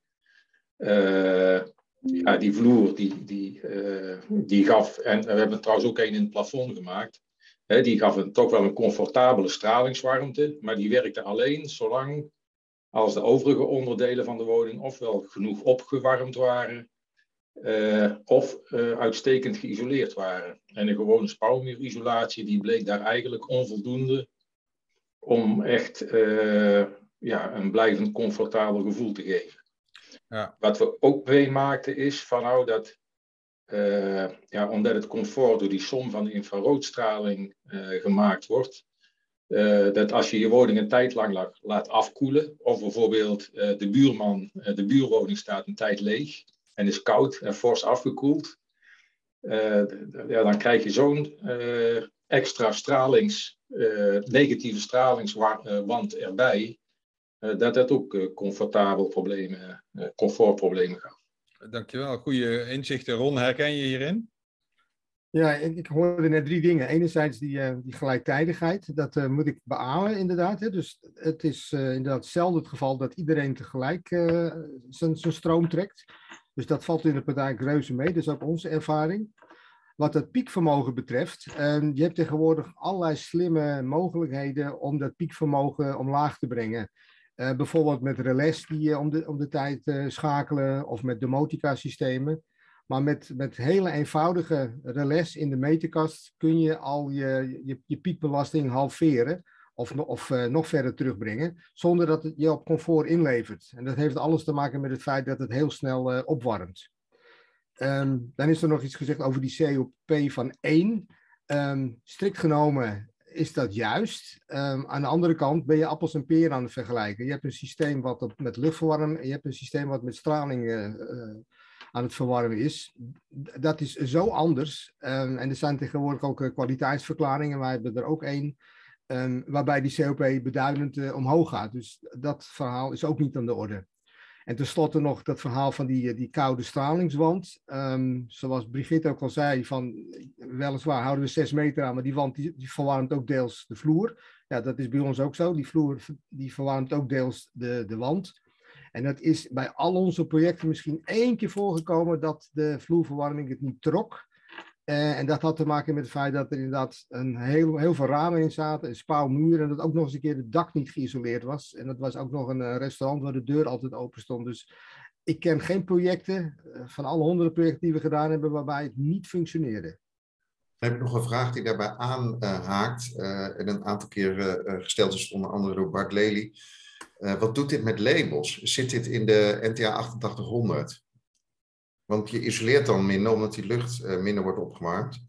S10: Ja, die vloer, die gaf, en we hebben trouwens ook een in het plafond gemaakt, die gaf toch wel een comfortabele stralingswarmte, maar die werkte alleen zolang als de overige onderdelen van de woning ofwel genoeg opgewarmd waren, of uitstekend geïsoleerd waren. En een gewone spouwmuurisolatie die bleek daar eigenlijk onvoldoende om echt een blijvend comfortabel gevoel te geven. Ja. Wat we ook meemaakten is van nou dat, omdat het comfort door die som van de infraroodstraling gemaakt wordt, dat als je je woning een tijd lang laat afkoelen, of bijvoorbeeld de buurwoning staat een tijd leeg en is koud en fors afgekoeld, dan krijg je zo'n extra negatieve stralingswand erbij, dat het ook comfortproblemen gaf.
S1: Dankjewel, goede inzichten. Ron, herken je hierin?
S4: Ja, ik hoorde net 3 dingen. Enerzijds die gelijktijdigheid, dat moet ik beamen inderdaad. Hè. Dus het is inderdaad zelden het geval dat iedereen tegelijk zijn stroom trekt. Dus dat valt in de praktijk reuze mee, dat is ook onze ervaring. Wat het piekvermogen betreft, je hebt tegenwoordig allerlei slimme mogelijkheden om dat piekvermogen omlaag te brengen. Bijvoorbeeld met relais die om de tijd schakelen of met domotica-systemen. Maar met hele eenvoudige relais in de meterkast kun je al je piekbelasting halveren of nog verder terugbrengen, zonder dat het je op comfort inlevert. En dat heeft alles te maken met het feit dat het heel snel opwarmt. Dan is er nog iets gezegd over die COP van 1. Strikt genomen is dat juist. Aan de andere kant ben je appels en peren aan het vergelijken. Je hebt een systeem wat met lucht verwarmen en je hebt een systeem wat met straling aan het verwarmen is. Dat is zo anders. En er zijn tegenwoordig ook kwaliteitsverklaringen. Wij hebben er ook één. Waarbij die COP beduidend omhoog gaat. Dus dat verhaal is ook niet aan de orde. En tenslotte nog dat verhaal van die koude stralingswand. Zoals Brigitte ook al zei, weliswaar houden we 6 meter aan, maar die wand die verwarmt ook deels de vloer. Ja, dat is bij ons ook zo. Die vloer die verwarmt ook deels de wand. En dat is bij al onze projecten misschien 1 keer voorgekomen dat de vloerverwarming het niet trok. En dat had te maken met het feit dat er inderdaad heel veel ramen in zaten, een spouwmuur en dat ook nog eens een keer het dak niet geïsoleerd was. En dat was ook nog een restaurant waar de deur altijd open stond. Dus ik ken geen projecten van alle honderden projecten die we gedaan hebben waarbij het niet functioneerde.
S7: Dan heb ik nog een vraag die daarbij aanhaakt en een aantal keer gesteld is onder andere door Bart Lely. Wat doet dit met labels? Zit dit in de NTA 8800? Want je isoleert dan minder, omdat die lucht minder wordt opgewarmd.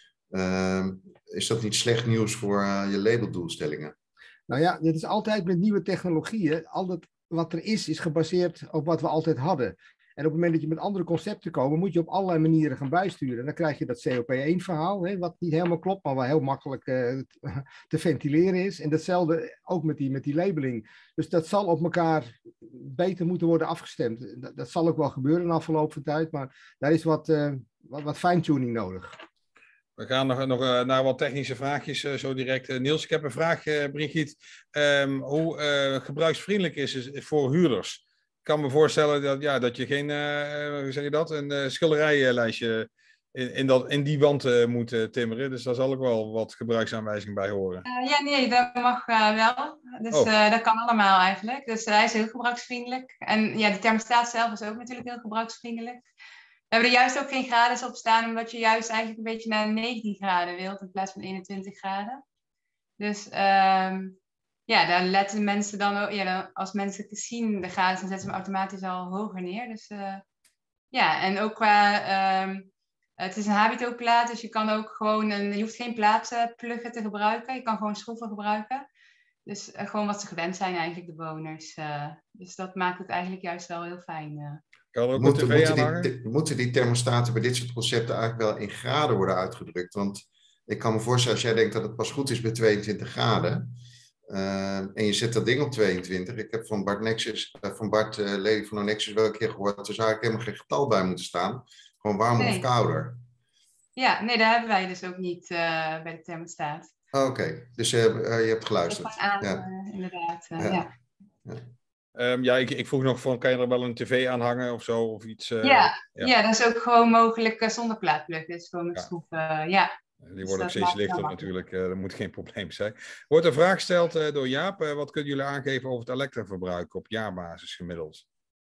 S7: Is dat niet slecht nieuws voor je labeldoelstellingen?
S4: Nou ja, dit is altijd met nieuwe technologieën. Al wat er is gebaseerd op wat we altijd hadden. En op het moment dat je met andere concepten komt, moet je op allerlei manieren gaan bijsturen. En dan krijg je dat COP1-verhaal, wat niet helemaal klopt, maar wel heel makkelijk te ventileren is. En datzelfde ook met die labeling. Dus dat zal op elkaar beter moeten worden afgestemd. Dat zal ook wel gebeuren in de afgelopen van tijd, maar daar is wat fine-tuning nodig.
S1: We gaan nog naar wat technische vraagjes zo direct. Niels, ik heb een vraag, Brigitte. Hoe gebruiksvriendelijk is het voor huurders? Ik kan me voorstellen dat je geen, hoe zeg je dat, een schilderijlijstje in die wand moet timmeren. Dus daar zal ook wel wat gebruiksaanwijzing bij horen.
S6: Ja, nee, dat mag wel. Dus dat kan allemaal eigenlijk. Dus hij is heel gebruiksvriendelijk. En ja, de thermostaat zelf is ook natuurlijk heel gebruiksvriendelijk. We hebben er juist ook geen graden op staan, omdat je juist eigenlijk een beetje naar 19 graden wilt in plaats van 21 graden. Dus ja, daar letten mensen dan ook, als mensen het zien de graden, dan zetten ze hem automatisch al hoger neer. Dus ja, en ook qua, het is een habitoplaat, dus je kan ook gewoon, je hoeft geen plaatpluggen te gebruiken, je kan gewoon schroeven gebruiken. Dus gewoon wat ze gewend zijn eigenlijk, de bewoners. Dus dat maakt het eigenlijk juist wel heel fijn.
S1: Kan er ook een tv aanhangen?
S7: Moeten die thermostaten bij dit soort concepten eigenlijk wel in graden worden uitgedrukt? Want ik kan me voorstellen, als jij denkt dat het pas goed is bij 22 graden... en je zet dat ding op 22. Ik heb van Bart Lely van Nexus wel een keer gehoord. Er zou eigenlijk helemaal geen getal bij moeten staan. Gewoon warmer of kouder.
S6: Ja, nee, dat hebben wij dus ook niet bij de thermostaat.
S7: Oké, dus je hebt geluisterd.
S6: Inderdaad,
S7: ja.
S1: Ik vroeg nog van, kan je er wel een tv aan hangen of zo? Of iets,
S6: ja, dat is ook gewoon mogelijk zonder plaatplug. Dus gewoon met schroeven,
S1: Die worden ook steeds lichter natuurlijk, dat moet geen probleem zijn. Er wordt een vraag gesteld door Jaap. Wat kunnen jullie aangeven over het elektraverbruik op jaarbasis gemiddeld?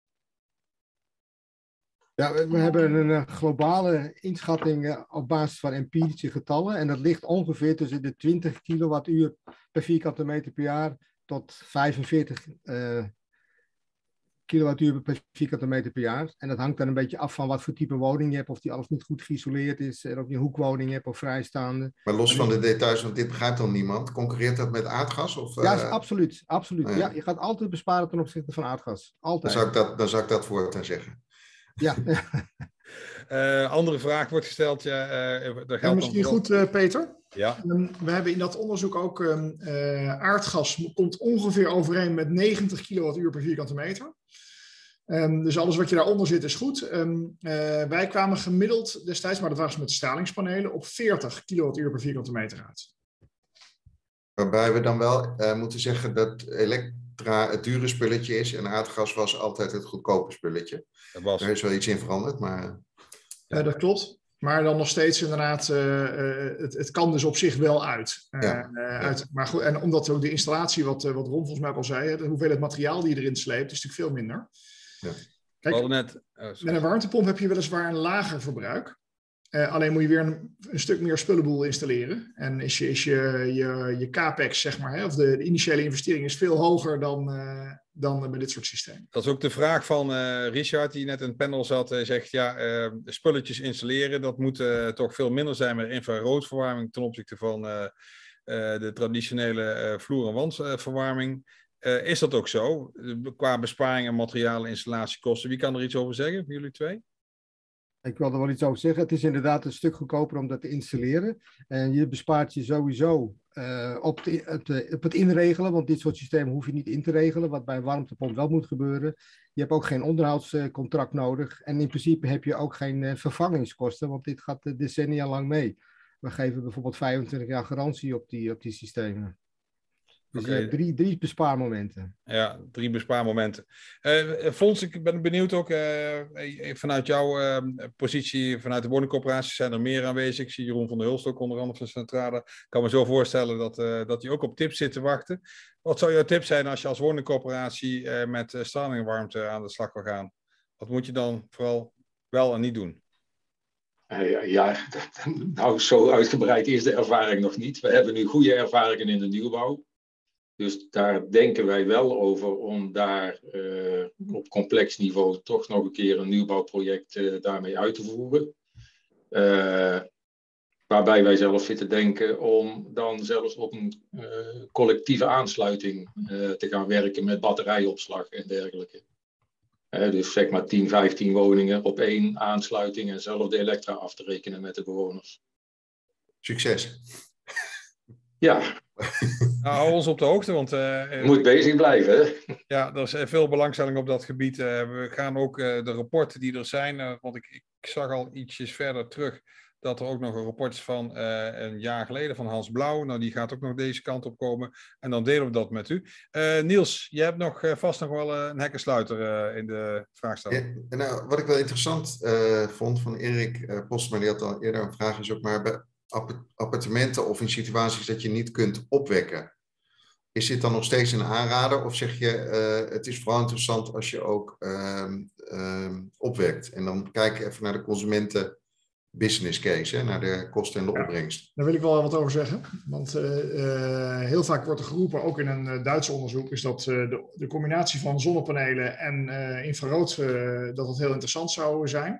S4: Ja, we hebben een globale inschatting op basis van empirische getallen. En dat ligt ongeveer tussen de 20 kilowattuur per vierkante meter per jaar tot 45 kilowattuur per vierkante meter per jaar. En dat hangt dan een beetje af van wat voor type woning je hebt, of die alles niet goed geïsoleerd is, en of je een hoekwoning hebt of vrijstaande.
S7: Maar los van de details, want dit begrijpt dan niemand, concurreert dat met aardgas? Of,
S4: ja, absoluut. Ja, je gaat altijd besparen ten opzichte van aardgas. Altijd.
S7: Dan zou ik dat voortaan zeggen.
S4: Ja.
S1: Andere vraag wordt gesteld.
S9: Misschien goed, Peter.
S1: Ja.
S9: We hebben in dat onderzoek ook aardgas komt ongeveer overeen met 90 kilowattuur per vierkante meter. Dus alles wat je daaronder zit is goed. Wij kwamen gemiddeld destijds, maar dat was met stralingspanelen, op 40 kilowattuur per vierkante meter uit.
S7: Waarbij we dan wel moeten zeggen dat elektra het dure spulletje is en aardgas was altijd het goedkope spulletje. Er is wel iets in veranderd, maar...
S9: Dat klopt. Maar dan nog steeds inderdaad, het kan dus op zich wel uit. Maar goed, en omdat ook de installatie, wat Ron volgens mij al zei, de hoeveelheid materiaal die je erin sleept, is natuurlijk veel minder.
S7: Ja.
S9: Kijk, met een warmtepomp heb je weliswaar een lager verbruik. Alleen moet je weer een stuk meer spullenboel installeren. En is je capex, zeg maar, of de initiële investering is veel hoger dan bij dit soort systemen.
S1: Dat is ook de vraag van Richard, die net in het panel zat. Hij zegt, spulletjes installeren, dat moet toch veel minder zijn met infraroodverwarming ten opzichte van de traditionele vloer- en wandverwarming. Is dat ook zo? Qua besparing en materialen, installatiekosten. Wie kan er iets over zeggen, van jullie twee?
S4: Ik wil er wel iets over zeggen. Het is inderdaad een stuk goedkoper om dat te installeren. En je bespaart je sowieso op het inregelen, want dit soort systemen hoef je niet in te regelen, wat bij een warmtepomp wel moet gebeuren. Je hebt ook geen onderhoudscontract nodig. En in principe heb je ook geen vervangingskosten, want dit gaat decennia lang mee. We geven bijvoorbeeld 25 jaar garantie op die systemen. Dus je hebt drie bespaarmomenten.
S1: Ja, 3 bespaarmomenten. Fons, ik ben benieuwd ook vanuit jouw positie, vanuit de woningcorporaties zijn er meer aanwezig. Ik zie Jeroen van der Hulst ook onder andere van Centrale. Ik kan me zo voorstellen dat je ook op tips zit te wachten. Wat zou jouw tip zijn als je als woningcorporatie met straling en warmte aan de slag wil gaan? Wat moet je dan vooral wel en niet doen?
S10: Nou, zo uitgebreid is de ervaring nog niet. We hebben nu goede ervaringen in de nieuwbouw. Dus daar denken wij wel over om daar op complex niveau toch nog een keer een nieuwbouwproject daarmee uit te voeren. Waarbij wij zelf zitten denken om dan zelfs op een collectieve aansluiting te gaan werken met batterijopslag en dergelijke. Dus zeg maar 10, 15 woningen op 1 aansluiting en zelf de elektra af te rekenen met de bewoners.
S7: Succes.
S10: Ja.
S1: Nou, hou ons op de hoogte, want...
S10: moet bezig blijven, hè?
S1: Ja, er is veel belangstelling op dat gebied. We gaan ook de rapporten die er zijn, want ik zag al ietsjes verder terug dat er ook nog een rapport is van een jaar geleden van Hans Blauw. Nou, die gaat ook nog deze kant op komen. En dan delen we dat met u. Niels, je hebt nog vast nog wel een hekkensluiter in de vraagstelling.
S7: Ja, nou, wat ik wel interessant vond van Erik Postma, die had al eerder een vraag, is ook maar bij appartementen of in situaties dat je niet kunt opwekken. Is dit dan nog steeds een aanrader of zeg je het is vooral interessant als je ook opwekt? En dan kijk even naar de consumenten business case, hè, naar de kosten en de opbrengst.
S9: Daar wil ik wel wat over zeggen. Want heel vaak wordt er geroepen, ook in een Duits onderzoek, is dat de combinatie van zonnepanelen en infrarood, dat het heel interessant zou zijn.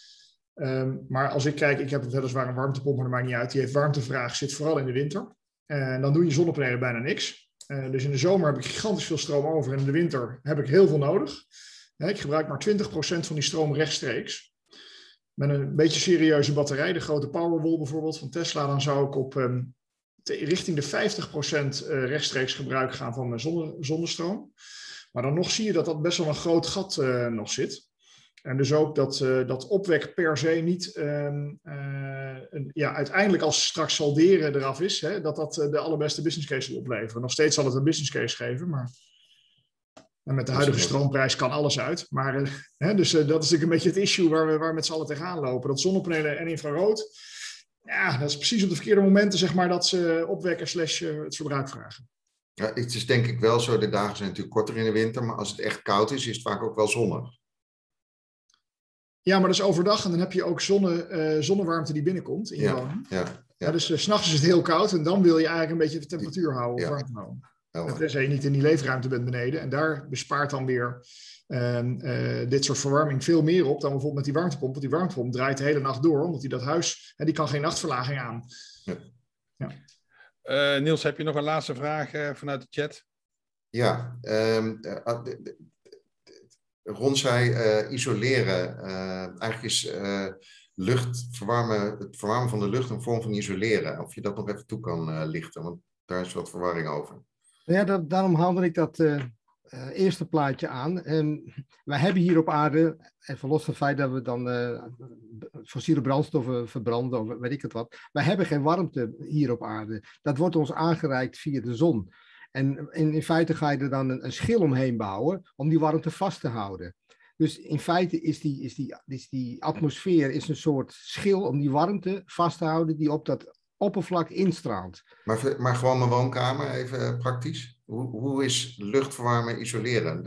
S9: Maar als ik kijk, ik heb weliswaar een warmtepomp, maar dat maakt niet uit. Die heeft warmtevraag, zit vooral in de winter. En dan doen je zonnepanelen bijna niks. Dus in de zomer heb ik gigantisch veel stroom over en in de winter heb ik heel veel nodig. Ik gebruik maar 20% van die stroom rechtstreeks. Met een beetje serieuze batterij, de grote Powerwall bijvoorbeeld van Tesla, dan zou ik op richting de 50% rechtstreeks gebruik gaan van mijn zonnestroom. Maar dan nog zie je dat dat best wel een groot gat nog zit. En dus ook dat opwek per se niet uiteindelijk als straks salderen eraf is, hè, dat de allerbeste business case wil opleveren. Nog steeds zal het een business case geven, maar met de huidige stroomprijs kan alles uit. Maar dat is natuurlijk een beetje het issue waar we met z'n allen tegenaan lopen. Dat zonnepanelen en infrarood, ja, dat is precies op de verkeerde momenten, zeg maar, dat ze opwekken / het verbruik vragen.
S7: Ja, het is denk ik wel zo, de dagen zijn natuurlijk korter in de winter, maar als het echt koud is het vaak ook wel zonnig.
S9: Ja, maar dat is overdag en dan heb je ook zonnewarmte die binnenkomt in je woning. Ja, dus 's nachts is het heel koud en dan wil je eigenlijk een beetje de temperatuur houden of warmte houden. Tenzij je niet in die leefruimte bent beneden. En daar bespaart dan weer dit soort verwarming veel meer op dan bijvoorbeeld met die warmtepomp. Want die warmtepomp draait de hele nacht door, omdat dat huis, die kan geen nachtverlaging aan.
S1: Ja. Niels, heb je nog een laatste vraag vanuit de chat?
S7: Ja, Ron zei isoleren. Eigenlijk is het verwarmen van de lucht een vorm van isoleren. Of je dat nog even toe kan lichten, want daar is wat verwarring over.
S4: Ja, daarom haalde ik dat eerste plaatje aan. Wij hebben hier op aarde, even los van het feit dat we dan fossiele brandstoffen verbranden of weet ik het wat. Wij hebben geen warmte hier op aarde. Dat wordt ons aangereikt via de zon. En in feite ga je er dan een schil omheen bouwen om die warmte vast te houden. Dus in feite is die atmosfeer een soort schil om die warmte vast te houden die op dat oppervlak instraalt.
S7: Maar gewoon mijn woonkamer, even praktisch. Hoe is luchtverwarmen isoleren?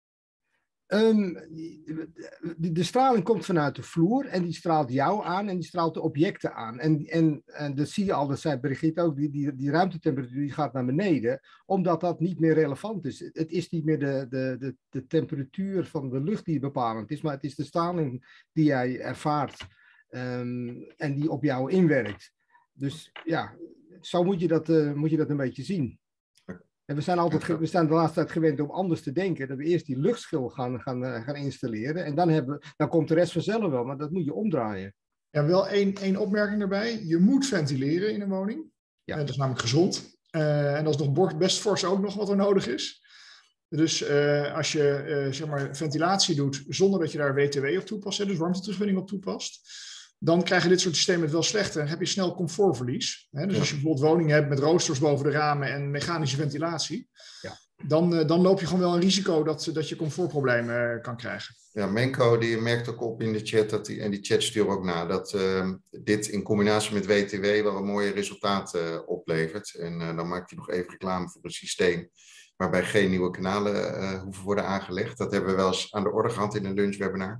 S4: De straling komt vanuit de vloer en die straalt jou aan en die straalt de objecten aan. En dat zie je al, dat zei Brigitte ook, die ruimtetemperatuur die gaat naar beneden, omdat dat niet meer relevant is. Het is niet meer de temperatuur van de lucht die bepalend is, maar het is de straling die jij ervaart en die op jou inwerkt. Dus ja, zo moet je dat een beetje zien. En we zijn de laatste tijd gewend om anders te denken. Dat we eerst die luchtschil gaan installeren. En dan komt de rest vanzelf wel. Maar dat moet je omdraaien.
S9: Ja, wel één opmerking erbij. Je moet ventileren in een woning. Ja. Dat is namelijk gezond. En dat is nog best fors ook nog wat er nodig is. Dus als je zeg maar ventilatie doet zonder dat je daar WTW op toepast, dus warmteterugwinning op toepast, dan krijgen dit soort systemen het wel slechter en heb je snel comfortverlies. Dus als je bijvoorbeeld woningen hebt met roosters boven de ramen en mechanische ventilatie, dan loop je gewoon wel een risico dat je comfortproblemen kan krijgen.
S7: Ja, Menko die merkt ook op in de chat, en die chat stuurt ook na, dat dit in combinatie met WTW wel een mooie resultaat oplevert. En dan maakt hij nog even reclame voor een systeem waarbij geen nieuwe kanalen hoeven worden aangelegd. Dat hebben we wel eens aan de orde gehad in een lunchwebinar.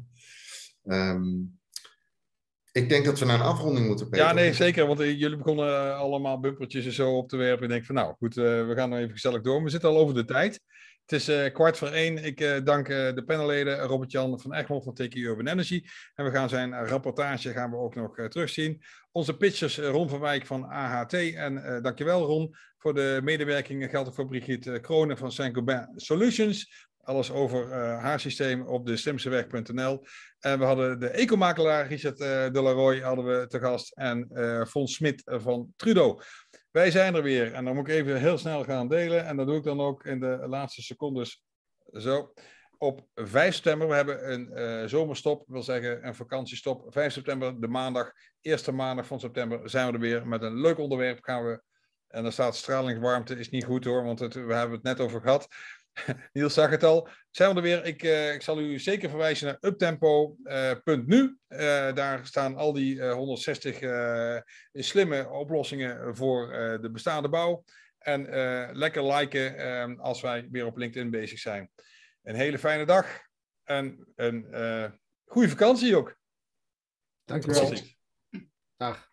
S7: Ik denk dat we naar een afronding moeten, Peter.
S1: Ja, nee, zeker. Want jullie begonnen allemaal bumpertjes en zo op te werpen. Ik denk van, nou goed, we gaan nog even gezellig door. We zitten al over de tijd. Het is 1:15. Ik dank de panelleden Robert-Jan van Egmond van TQ Urban Energy. En we gaan zijn rapportage ook nog terugzien. Onze pitchers Ron van Wijk van AHT. En dankjewel Ron voor de medewerking. Geldt ook voor Brigitte Kronen van Saint-Gobain Solutions. Alles over haar systeem op de slimseweg.nl. En we hadden de ecomakelaar Richard de Laroy hadden we te gast. En Fons Smit van Trudeau. Wij zijn er weer. En dan moet ik even heel snel gaan delen. En dat doe ik dan ook in de laatste secondes. Zo. Op 5 september. We hebben een zomerstop. Wil zeggen een vakantiestop. 5 september, de maandag. Eerste maandag van september zijn we er weer. Met een leuk onderwerp gaan we. En daar staat stralingswarmte. Is niet goed hoor. Want we hebben het net over gehad. Niels zag het al. Zijn we er weer. Ik zal u zeker verwijzen naar uptempo.nu. Daar staan al die 160 slimme oplossingen voor de bestaande bouw. En lekker liken als wij weer op LinkedIn bezig zijn. Een hele fijne dag. En een goede vakantie ook.
S4: Dank u wel. Dag.